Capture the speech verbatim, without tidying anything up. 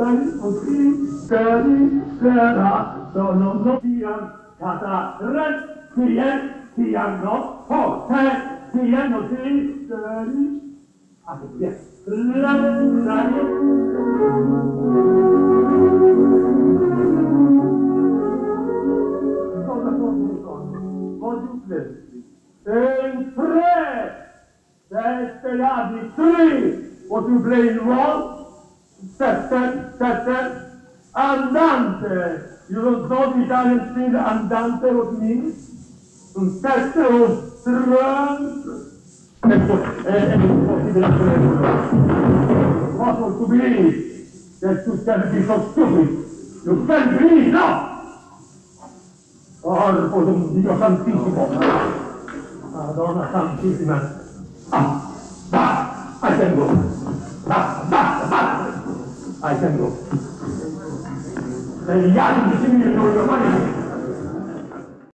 sei così, seri, sera, sono non sian cata, re, sien, siano, forte, siano, sì, seri, a che piè, re, seri, in tre, sette lati, three, what you play in one, sette, sette, andante. You don't know the Italian speed andante, what it means? Un sette, un trans. È impossibile credere. Possible to believe that you can be so stupid. You can't believe, no! Corpo d'un Dio Santissimo! Madonna Santissima! Ah! Basta! I can go! Basta! Basta! Basta! I can go! Negli anni simili non lo faremo!